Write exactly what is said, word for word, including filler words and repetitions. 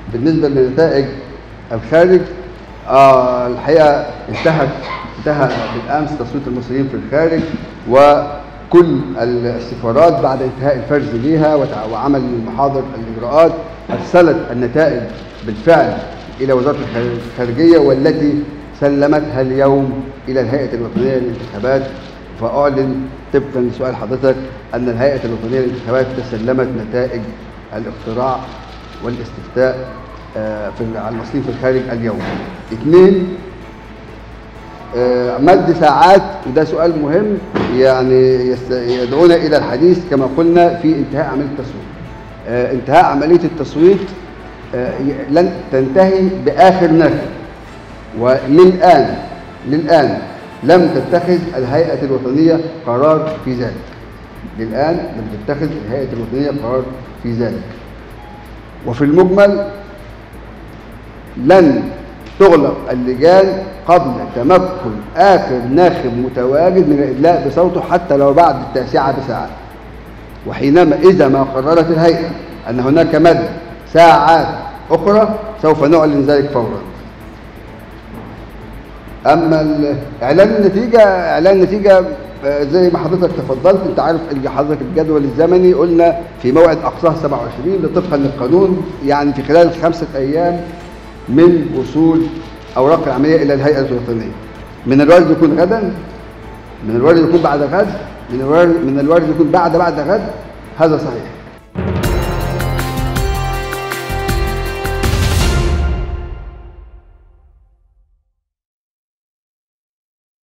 بالنسبة لنتائج الخارج، آه الحقيقة انتهت انتهى بالأمس تصويت المصريين في الخارج، وكل السفارات بعد انتهاء الفرز ليها وعمل المحاضر الإجراءات أرسلت النتائج بالفعل إلى وزارة الخارجية، والتي سلمتها اليوم إلى الهيئة الوطنية للانتخابات. فأعلن طبقا لسؤال حضرتك أن الهيئة الوطنية للانتخابات تسلمت نتائج الاقتراع والاستفتاء في على المصريين في الخارج اليوم. اثنين، مد ساعات، وده سؤال مهم يعني يدعونا إلى الحديث كما قلنا في انتهاء عملية التصويت. انتهاء عملية التصويت لن تنتهي بآخر نفذ، وللآن للآن لم تتخذ الهيئة الوطنية قرار في ذلك. للآن لم تتخذ الهيئة الوطنية قرار في ذلك. وفي المجمل لن تغلق اللجان قبل تمكن آخر ناخب متواجد من الإدلاء بصوته حتى لو بعد التاسعة بساعة. وحينما إذا ما قررت الهيئة أن هناك مد ساعات أخرى سوف نعلن ذلك فورا. أما إعلان النتيجة، إعلان النتيجة زي ما حضرتك تفضلت، أنت عارف حضرتك الجدول الزمني قلنا في موعد أقصاه سبعة وعشرين طبقا للقانون، يعني في خلال خمسة أيام من وصول أوراق العملية إلى الهيئة الوطنية. من الوارد يكون غدا، من الوارد يكون بعد غد، من الوارد من الوارد يكون بعد بعد غد، هذا صحيح.